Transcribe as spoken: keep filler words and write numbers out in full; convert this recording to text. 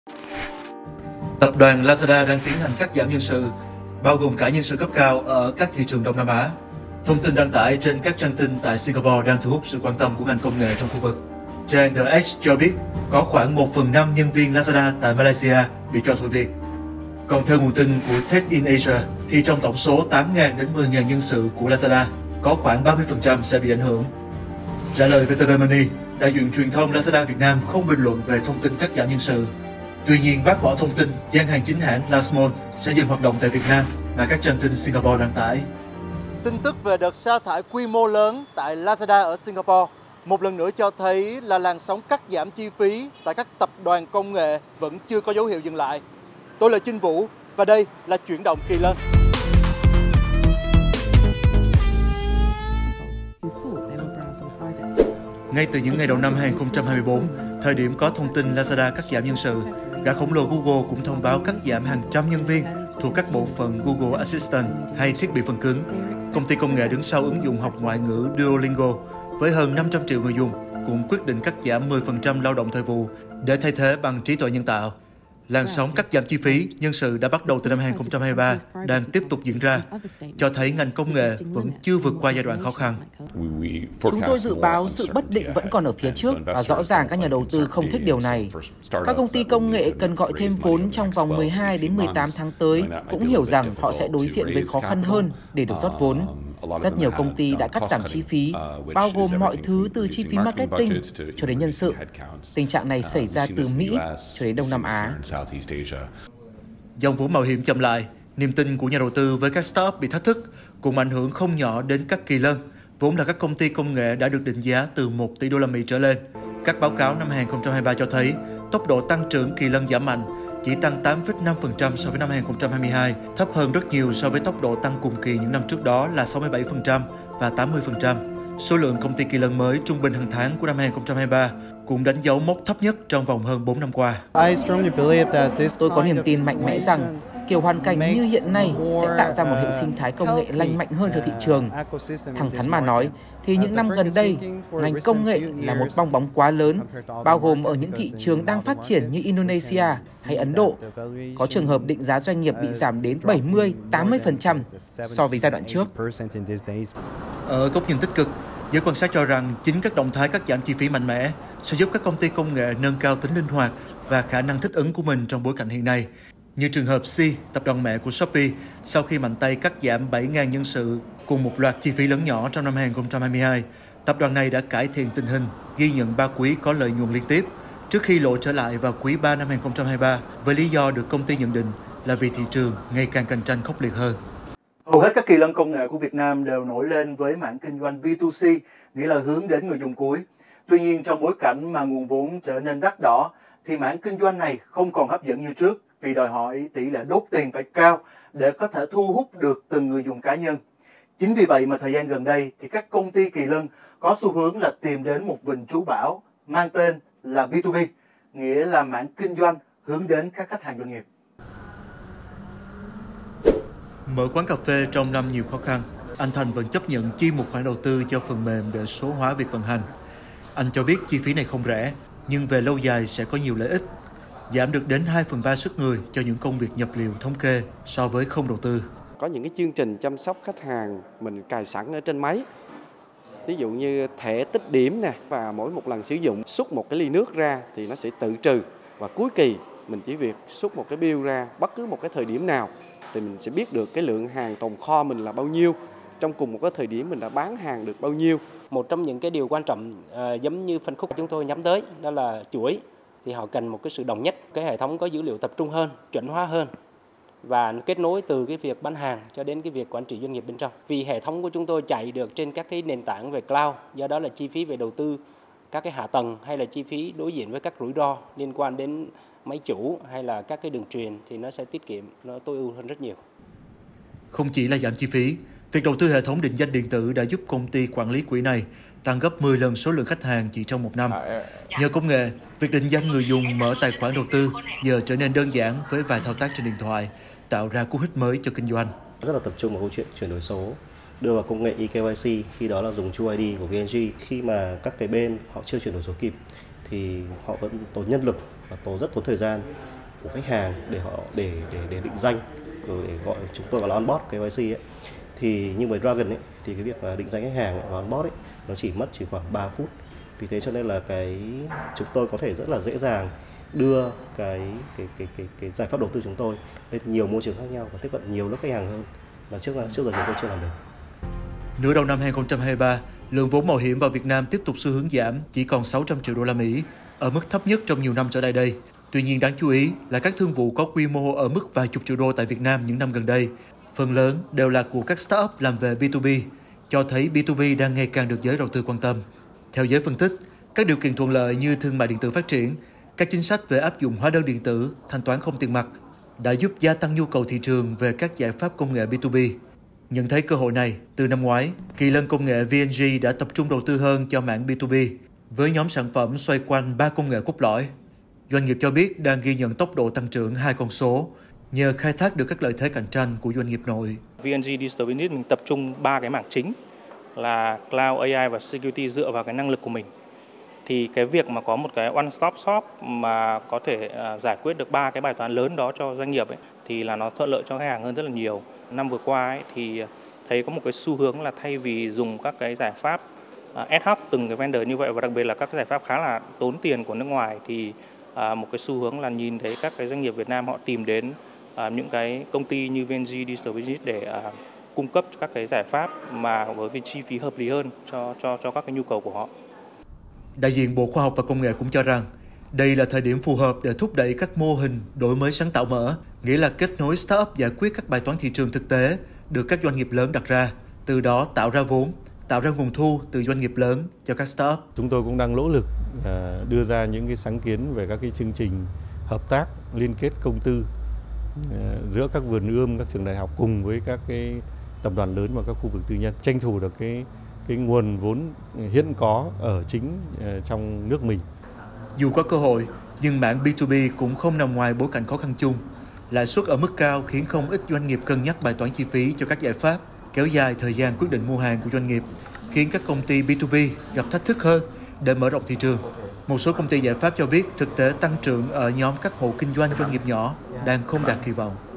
Tập đoàn Lazada đang tiến hành cắt giảm nhân sự, bao gồm cả nhân sự cấp cao ở các thị trường Đông Nam Á. Thông tin đăng tải trên các trang tin tại Singapore đang thu hút sự quan tâm của ngành công nghệ trong khu vực. Trang The Edge cho biết có khoảng một phần năm nhân viên Lazada tại Malaysia bị cho thôi việc. Còn theo nguồn tin của Tech in Asia, thì trong tổng số tám nghìn đến mười nghìn nhân sự của Lazada, có khoảng ba mươi phần trăm sẽ bị ảnh hưởng. Trả lời vê tê vê Money, đại diện truyền thông Lazada Việt Nam không bình luận về thông tin cắt giảm nhân sự. Tuy nhiên, bác bỏ thông tin gian hàng chính hãng Last Mall sẽ dừng hoạt động tại Việt Nam mà các trang tin Singapore đăng tải. Tin tức về đợt sa thải quy mô lớn tại Lazada ở Singapore một lần nữa cho thấy là làn sóng cắt giảm chi phí tại các tập đoàn công nghệ vẫn chưa có dấu hiệu dừng lại. Tôi là Chinh Vũ và đây là Chuyển động Kỳ Lân. Ngay từ những ngày đầu năm hai nghìn không trăm hai mươi tư, thời điểm có thông tin Lazada cắt giảm nhân sự, gã khổng lồ Google cũng thông báo cắt giảm hàng trăm nhân viên thuộc các bộ phận Google Assistant hay thiết bị phần cứng. Công ty công nghệ đứng sau ứng dụng học ngoại ngữ Duolingo với hơn năm trăm triệu người dùng cũng quyết định cắt giảm mười phần trăm lao động thời vụ để thay thế bằng trí tuệ nhân tạo. Làn sóng cắt giảm chi phí nhân sự đã bắt đầu từ năm hai nghìn không trăm hai mươi ba, đang tiếp tục diễn ra, cho thấy ngành công nghệ vẫn chưa vượt qua giai đoạn khó khăn. Chúng tôi dự báo sự bất định vẫn còn ở phía trước và rõ ràng các nhà đầu tư không thích điều này. Các công ty công nghệ cần gọi thêm vốn trong vòng mười hai đến mười tám tháng tới, cũng hiểu rằng họ sẽ đối diện với khó khăn hơn để được rót vốn. Rất nhiều công ty đã cắt giảm chi phí, bao gồm mọi thứ từ chi phí marketing cho đến nhân sự. Tình trạng này xảy ra từ Mỹ cho đến Đông Nam Á. Dòng vốn mạo hiểm chậm lại, niềm tin của nhà đầu tư với các startup bị thách thức, cũng ảnh hưởng không nhỏ đến các kỳ lân, vốn là các công ty công nghệ đã được định giá từ một tỷ đô la Mỹ trở lên. Các báo cáo năm hai nghìn không trăm hai mươi ba cho thấy tốc độ tăng trưởng kỳ lân giảm mạnh, chỉ tăng tám phẩy năm phần trăm so với năm hai nghìn không trăm hai mươi hai, thấp hơn rất nhiều so với tốc độ tăng cùng kỳ những năm trước đó là sáu mươi bảy phần trăm và tám mươi phần trăm. Số lượng công ty kỳ lân mới trung bình hàng tháng của năm hai nghìn không trăm hai mươi ba cũng đánh dấu mốc thấp nhất trong vòng hơn bốn năm qua. Tôi có niềm tin mạnh mẽ rằng kiểu hoàn cảnh như hiện nay sẽ tạo ra một hệ sinh thái công nghệ lành mạnh hơn cho thị trường. Thẳng thắn mà nói, thì những năm gần đây, ngành công nghệ là một bong bóng quá lớn, bao gồm ở những thị trường đang phát triển như Indonesia hay Ấn Độ. Có trường hợp định giá doanh nghiệp bị giảm đến bảy mươi đến tám mươi phần trăm so với giai đoạn trước. Ở góc nhìn tích cực, giới quan sát cho rằng chính các động thái cắt giảm chi phí mạnh mẽ sẽ giúp các công ty công nghệ nâng cao tính linh hoạt và khả năng thích ứng của mình trong bối cảnh hiện nay. Như trường hợp Sea, tập đoàn mẹ của Shopee, sau khi mạnh tay cắt giảm bảy nghìn nhân sự cùng một loạt chi phí lớn nhỏ trong năm hai nghìn không trăm hai mươi hai, tập đoàn này đã cải thiện tình hình, ghi nhận ba quý có lợi nhuận liên tiếp, trước khi lộ trở lại vào quý ba năm hai nghìn không trăm hai mươi ba với lý do được công ty nhận định là vì thị trường ngày càng cạnh tranh khốc liệt hơn. Hầu hết các kỳ lân công nghệ của Việt Nam đều nổi lên với mảng kinh doanh bê hai xê, nghĩa là hướng đến người dùng cuối. Tuy nhiên, trong bối cảnh mà nguồn vốn trở nên đắt đỏ, thì mảng kinh doanh này không còn hấp dẫn như trước vì đòi hỏi tỷ lệ đốt tiền phải cao để có thể thu hút được từng người dùng cá nhân. Chính vì vậy mà thời gian gần đây thì các công ty kỳ lân có xu hướng là tìm đến một vịnh trú bão mang tên là bê hai bê, nghĩa là mảng kinh doanh hướng đến các khách hàng doanh nghiệp. Mở quán cà phê trong năm nhiều khó khăn, anh Thành vẫn chấp nhận chi một khoản đầu tư cho phần mềm để số hóa việc vận hành. Anh cho biết chi phí này không rẻ, nhưng về lâu dài sẽ có nhiều lợi ích, giảm được đến hai phần ba sức người cho những công việc nhập liệu thống kê so với không đầu tư. Có những cái chương trình chăm sóc khách hàng mình cài sẵn ở trên máy. Ví dụ như thẻ tích điểm nè, và mỗi một lần sử dụng xúc một cái ly nước ra thì nó sẽ tự trừ, và cuối kỳ mình chỉ việc xúc một cái bill ra bất cứ một cái thời điểm nào thì mình sẽ biết được cái lượng hàng tồn kho mình là bao nhiêu, trong cùng một cái thời điểm mình đã bán hàng được bao nhiêu. Một trong những cái điều quan trọng uh, giống như phân khúc chúng tôi nhắm tới đó là chuỗi, thì họ cần một cái sự đồng nhất, cái hệ thống có dữ liệu tập trung hơn, chuẩn hóa hơn và kết nối từ cái việc bán hàng cho đến cái việc quản trị doanh nghiệp bên trong. Vì hệ thống của chúng tôi chạy được trên các cái nền tảng về cloud, do đó là chi phí về đầu tư các cái hạ tầng hay là chi phí đối diện với các rủi ro liên quan đến máy chủ hay là các cái đường truyền thì nó sẽ tiết kiệm, nó tối ưu hơn rất nhiều. Không chỉ là giảm chi phí, việc đầu tư hệ thống định danh điện tử đã giúp công ty quản lý quỹ này tăng gấp mười lần số lượng khách hàng chỉ trong một năm. Nhờ công nghệ, việc định danh người dùng mở tài khoản đầu tư giờ trở nên đơn giản với vài thao tác trên điện thoại, tạo ra cú hích mới cho kinh doanh. Rất là tập trung vào câu chuyện chuyển đổi số, đưa vào công nghệ e ca i xê, khi đó là dùng True i đê của vê en giê. Khi mà các cái bên họ chưa chuyển đổi số kịp thì họ vẫn tốn nhân lực và tốn rất tốn thời gian của khách hàng để họ để để để định danh, để gọi chúng tôi gọi là onboard ca i xê ấy. Thì nhưng với Dragon ấy, thì cái việc là định danh khách hàng và onboard ấy, nó chỉ mất chỉ khoảng ba phút. Vì thế cho nên là cái chúng tôi có thể rất là dễ dàng đưa cái cái cái cái cái giải pháp đầu tư chúng tôi lên nhiều môi trường khác nhau và tiếp cận nhiều lớp khách hàng hơn mà trước trước giờ chúng tôi chưa làm được. Nửa đầu năm hai không hai ba, lượng vốn mạo hiểm vào Việt Nam tiếp tục xu hướng giảm, chỉ còn sáu trăm triệu đô la Mỹ, ở mức thấp nhất trong nhiều năm trở lại đây. Tuy nhiên đáng chú ý là các thương vụ có quy mô ở mức vài chục triệu đô tại Việt Nam những năm gần đây, phần lớn đều là của các startup làm về bê hai bê, cho thấy bê hai bê đang ngày càng được giới đầu tư quan tâm. Theo giới phân tích, các điều kiện thuận lợi như thương mại điện tử phát triển, các chính sách về áp dụng hóa đơn điện tử, thanh toán không tiền mặt đã giúp gia tăng nhu cầu thị trường về các giải pháp công nghệ bê hai bê. Nhận thấy cơ hội này, từ năm ngoái, Kỳ Lân Công nghệ vê en giê đã tập trung đầu tư hơn cho mảng bê hai bê với nhóm sản phẩm xoay quanh ba công nghệ cốt lõi. Doanh nghiệp cho biết đang ghi nhận tốc độ tăng trưởng hai con số nhờ khai thác được các lợi thế cạnh tranh của doanh nghiệp nội. vê en giê Digital Business mình tập trung ba cái mảng chính là Cloud, a i và Security dựa vào cái năng lực của mình. Thì cái việc mà có một cái one stop shop mà có thể giải quyết được ba cái bài toán lớn đó cho doanh nghiệp ấy, thì là nó thuận lợi cho khách hàng hơn rất là nhiều. Năm vừa qua ấy, thì thấy có một cái xu hướng là thay vì dùng các cái giải pháp ad hoc từng cái vendor như vậy và đặc biệt là các cái giải pháp khá là tốn tiền của nước ngoài, thì một cái xu hướng là nhìn thấy các cái doanh nghiệp Việt Nam họ tìm đến những cái công ty như vê en giê Digital Business để cung cấp các cái giải pháp mà với chi phí hợp lý hơn cho cho cho các cái nhu cầu của họ. Đại diện Bộ Khoa học và Công nghệ cũng cho rằng đây là thời điểm phù hợp để thúc đẩy các mô hình đổi mới sáng tạo mở, nghĩa là kết nối startup giải quyết các bài toán thị trường thực tế được các doanh nghiệp lớn đặt ra, từ đó tạo ra vốn, tạo ra nguồn thu từ doanh nghiệp lớn cho các startup. Chúng tôi cũng đang nỗ lực đưa ra những cái sáng kiến về các cái chương trình hợp tác liên kết công tư giữa các vườn ươm, các trường đại học cùng với các cái tập đoàn lớn và các khu vực tư nhân, tranh thủ được cái cái nguồn vốn hiện có ở chính trong nước mình. Dù có cơ hội, nhưng mảng bê hai bê cũng không nằm ngoài bối cảnh khó khăn chung. Lãi suất ở mức cao khiến không ít doanh nghiệp cân nhắc bài toán chi phí cho các giải pháp, kéo dài thời gian quyết định mua hàng của doanh nghiệp, khiến các công ty bê hai bê gặp thách thức hơn để mở rộng thị trường. Một số công ty giải pháp cho biết thực tế tăng trưởng ở nhóm các hộ kinh doanh doanh nghiệp nhỏ đang không đạt kỳ vọng.